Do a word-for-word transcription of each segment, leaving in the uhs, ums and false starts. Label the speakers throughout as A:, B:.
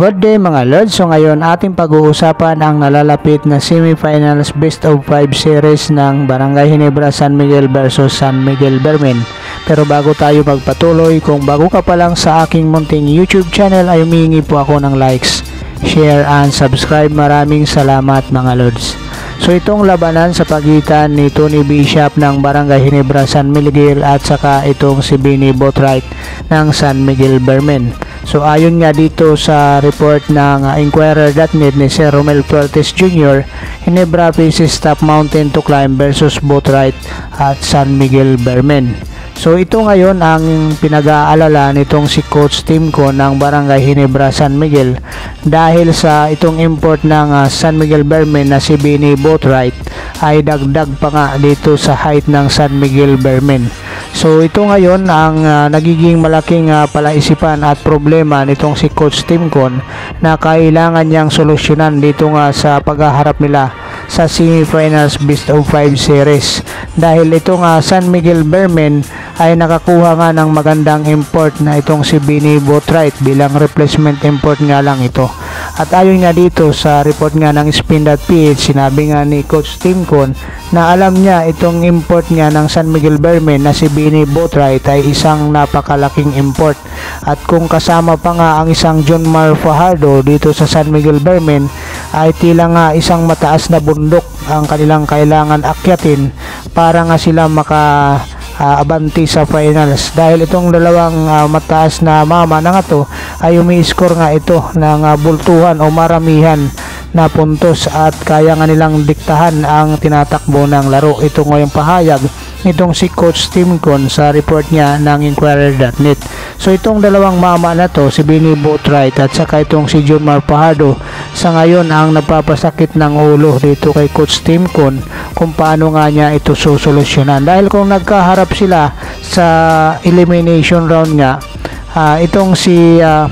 A: Good day mga Lords. So ngayon ating pag-uusapan ang nalalapit na semifinals best of five series ng Barangay Ginebra San Miguel versus San Miguel Bermen. Pero bago tayo magpatuloy, kung bago ka pa lang sa aking munting YouTube channel ay humihingi po ako ng likes, share and subscribe. Maraming salamat mga Lords. So itong labanan sa pagitan ni Tony Bishop ng Barangay Ginebra San Miguel at saka itong si Benny Boatwright ng San Miguel Bermen. So ayon nga dito sa report ng uh, Inquirer dot net ni Sir Romel Fuertes Junior, Ginebra faces top mountain to climb versus Boatwright at San Miguel Bermen. So ito ngayon ang pinag-aalala nitong si Coach Timco ng Barangay Ginebra San Miguel dahil sa itong import ng uh, San Miguel Bermen na si Benny Boatwright ay dagdag pa nga dito sa height ng San Miguel Bermen. So ito ngayon ang uh, nagiging malaking uh, palaisipan at problema nitong si Coach Timco na kailangan niyang solusyonan dito nga sa paghaharap nila sa semifinals best of five series, dahil itong uh, San Miguel Bermen ay nakakuha nga ng magandang import na itong si Benny Boatwright bilang replacement import nga lang ito. At ayon nga dito sa report nga ng Spin dot P H, sinabi nga ni Coach Timco na alam niya itong import nga ng San Miguel Bermen na si Benny Boatwright ay isang napakalaking import, at kung kasama pa nga ang isang John Mar Fajardo dito sa San Miguel Bermen ay tila nga isang mataas na bundok ang kanilang kailangan akyatin para nga sila maka uh, abanti sa finals, dahil itong dalawang uh, mataas na mama na nga to ay umi-score nga ito ng uh, bultuhan o maramihan na puntos at kaya nga nilang diktahan ang tinatakbo ng laro. Ito nga yung pahayag nitong si Coach Timco sa report niya ng Inquirer dot net. So itong dalawang mama na to, si Benny Boatwright at saka itong si John Mar Fajardo, sa ngayon ang nagpapasakit ng ulo dito kay Coach Timco kung paano nga niya ito susolusyonan, dahil kung nagkaharap sila sa elimination round nga, uh, itong si uh,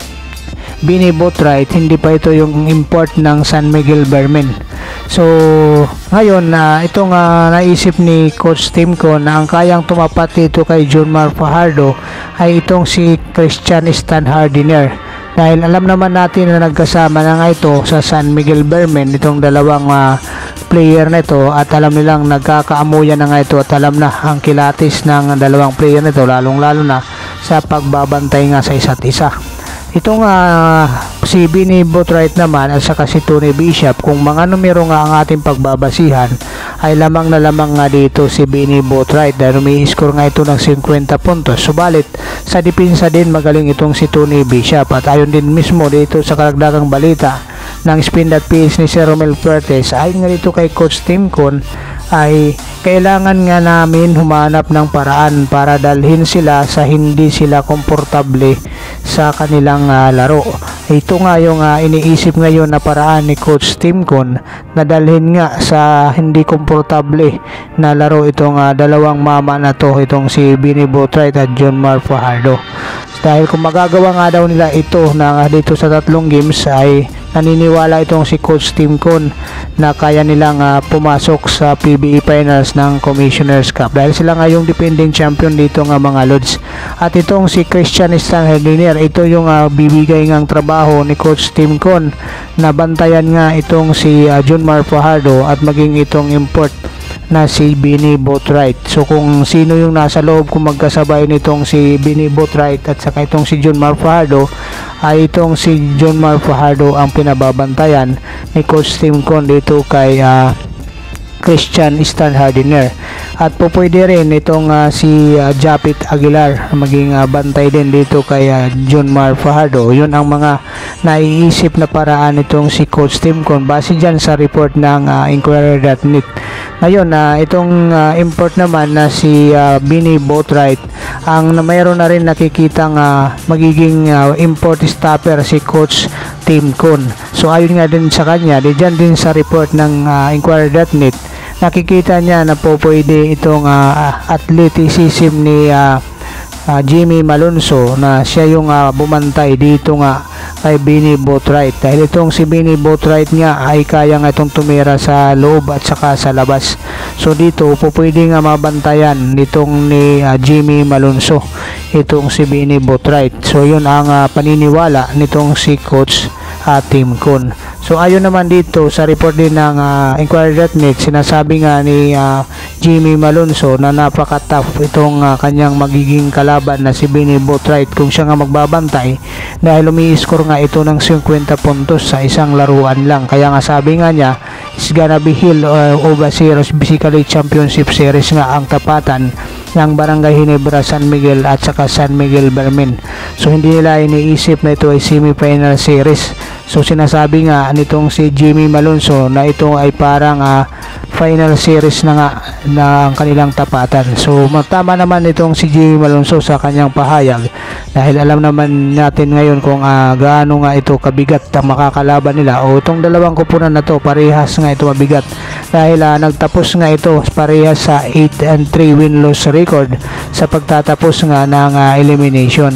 A: Benny Boatwright, hindi pa ito yung import ng San Miguel Bermen. So ngayon na uh, itong uh, naisip ni Coach Timco na ang kayang tumapat dito kay John Mar Fajardo ay itong si Christian Stan Hardiner, dahil alam naman natin na nagkasama na nga ito sa San Miguel Bermen itong dalawang uh, player na ito, at alam nilang nagkakaamuyan na nga ito at alam na ang kilatis ng dalawang player na ito, lalong lalo na sa pagbabantay nga sa isa't isa. Itong uh, si Benny Boatwright naman at saka si Tony Bishop, kung mga numero nga ang ating pagbabasihan, ay lamang na lamang nga dito si Benny Boatwright dahil may score nga ito ng fifty puntos. Subalit sa depensa din magaling itong si Tony Bishop, at ayon din mismo dito sa karagdagang balita ng Spin dot P H ni Sir Romel Fuertes, ayon nga dito kay Coach Timco ay kailangan nga namin humanap ng paraan para dalhin sila sa hindi sila komportable sa kanilang uh, laro. Ito nga yung uh, iniisip ngayon na paraan ni Coach Timco na dalhin nga sa hindi komportable na laro itong uh, dalawang mama na to, itong si Benny Boatwright at John Mar Fajardo. Dahil kung magagawa nga daw nila ito na uh, dito sa tatlong games, ay naniniwala itong si Coach Timco na kaya nilang uh, pumasok sa P B A Finals ng Commissioner's Cup, dahil sila nga yung defending champion dito nga mga Lods. At itong si Christian Stan Hardiner, ito yung uh, bibigay ngang trabaho ni Coach Timco na bantayan nga itong si uh, John Mar Fajardo at maging itong import na si Benny Boatwright. So kung sino yung nasa loob kung magkasabay nitong si Benny Boatwright at saka itong si John Mar Fajardo, ay itong si John Mar Fajardo ang pinababantayan ni Coach Timco dito kay uh, Christian Stan Hardiner. At po pwede rin itong uh, si uh, Japit Aguilar maging uh, bantay din dito kay uh, John Mar Fajardo. Yun ang mga naiisip na paraan itong si Coach Timco base dyan sa report ng uh, Inquirer dot net. Ngayon na uh, itong uh, import naman na si uh, Benny Boatwright, ang na mayroon na rin nakikitang uh, magiging uh, import stopper si Coach Timco. So ayon nga din sa kanya, di dyan din sa report ng uh, Inquirer dot net, nakikita niya na po pwede itong uh, athleticism ni uh, uh, Jimmy Malonzo na siya yung uh, bumantay dito nga kay Benny Boatwright, dahil itong si Benny Boatwright nga ay kaya nga itong tumira sa loob at saka sa labas. So dito po pwede nga mabantayan nitong ni uh, Jimmy Malonzo. itong si Benny Boatwright. So yun ang uh, paniniwala nitong si Coach uh, Tim Con. So ayon naman dito sa report din ng uh, Inquirer dot net, sinasabi nga ni uh, Jimmy Malonzo na napaka-tough itong uh, kanyang magiging kalaban na si Benny Boatwright kung siya nga magbabantay, dahil umi-score nga ito ng fifty puntos sa isang laruan lang. Kaya nga sabi nga niya, is gonna be Hill uh, Overseas Basically Championship Series nga ang tapatan ng Barangay Ginebra, San Miguel at saka San Miguel Bermin. So hindi nila iniisip na ito ay semi-final series. So sinasabi nga nitong si Jimmy Malonzo na ito ay parang uh, final series na nga ng kanilang tapatan. So tama naman itong si Jimmy Malonzo sa kanyang pahayag, dahil alam naman natin ngayon kung uh, gaano nga ito kabigat ang makakalaban nila. O itong dalawang kupunan na to, parehas nga ito mabigat, dahil uh, nagtapos nga ito parehas sa eight and three win-loss record sa pagtatapos nga ng uh, elimination.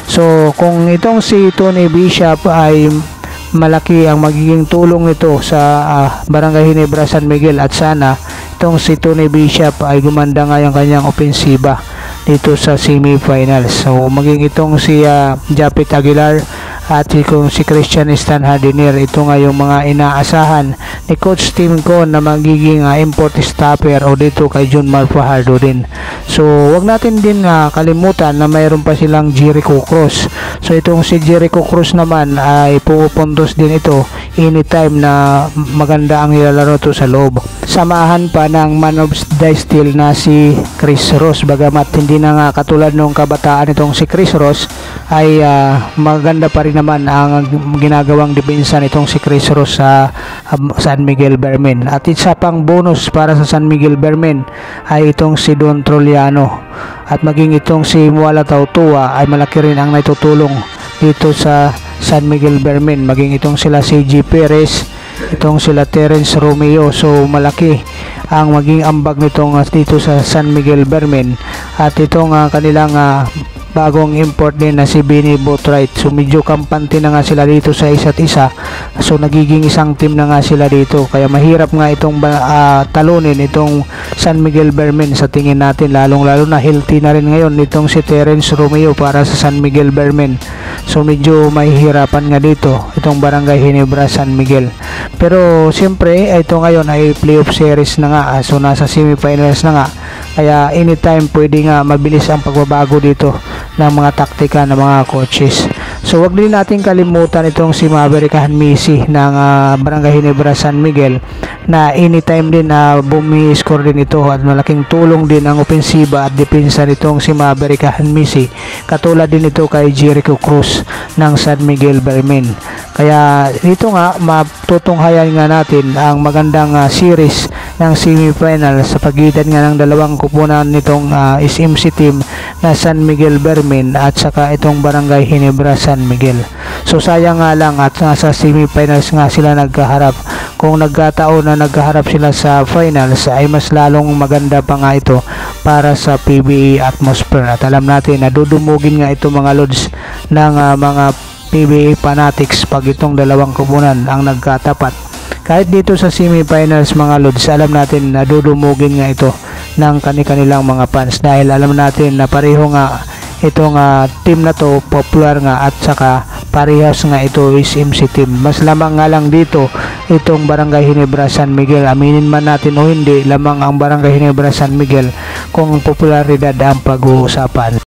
A: So kung itong si Tony Bishop ay malaki ang magiging tulong nito sa uh, Barangay Ginebra, San Miguel, at sana itong si Tony Bishop ay gumanda nga yung kanyang opensiba dito sa semi-finals. So maging itong si uh, Japet Aguilar at kung si Christian Stan Hardiner, ito nga yung mga inaasahan ni Coach Tim Con na magiging uh, import stopper o dito kay John Mar Fajardo din. So wag natin din uh, kalimutan na mayroon pa silang Jericho Cruz. So itong si Jericho Cruz naman ay pupuntos din ito anytime na maganda ang nilalaro to sa loob. Samahan pa ng man of the steel na si Chris Ross, bagamat hindi na nga katulad nung kabataan itong si Chris Ross, ay uh, maganda pa rin naman ang ginagawang depensa nitong si Chris Ross sa um, San Miguel Bermin. At isa pang bonus para sa San Miguel Bermin ay itong si Don Troliano, at maging itong si Muala Tautua ay malaki rin ang naitutulong dito sa San Miguel Bermin. Maging itong sila C G Perez, itong sila Terence Romeo. So malaki ang maging ambag nitong uh, dito sa San Miguel Bermin. At itong uh, kanilang uh, bagong import din na si Benny Boatwright. So medyo kampante na nga sila dito sa isa't isa. So nagiging isang team na nga sila dito. Kaya mahirap nga itong uh, talunin itong San Miguel Bermin sa tingin natin. Lalong lalo na healthy na rin ngayon itong si Terence Romeo para sa San Miguel Bermin. So medyo mahihirapan nga dito itong Barangay Ginebra, San Miguel. Pero siyempre ito ngayon ay playoff series na nga. So nasa semifinals na nga. Kaya anytime pwede nga mabilis ang pagbabago dito ng mga taktika ng mga coaches. So wag din natin kalimutan itong si Maverick Hanmisi ng uh, Barangay Ginebra, San Miguel, na anytime din na uh, bumi-score din ito, at malaking tulong din ang opensiba at depensa nitong si Maverick Hanmisi, katulad din ito kay Jericho Cruz ng San Miguel Bermin. Kaya dito nga matutunghayan nga natin ang magandang uh, series ng semifinal sa pagitan nga ng dalawang kupunan nitong uh, S M C team na San Miguel Bermin at saka itong Barangay Ginebra, San Miguel. So sayang nga lang at nga sa semifinals nga sila nagkaharap. Kung nagkataon na nagkaharap sila sa finals ay mas lalong maganda pa nga ito para sa P B A atmosphere. At alam natin na dudumugin nga ito mga lods ng uh, mga P B A fanatics pag itong dalawang kupunan ang nagkatapat. Kahit dito sa semifinals mga lods, alam natin na dudumugin nga ito ng kani-kanilang mga fans, dahil alam natin na pareho nga itong uh, team na to popular nga, at saka parehas nga ito is M C team. Mas lamang nga lang dito itong Barangay Ginebra, San Miguel. Aminin man natin o hindi, lamang ang Barangay Ginebra, San Miguel kung popularidad ang pag-uusapan.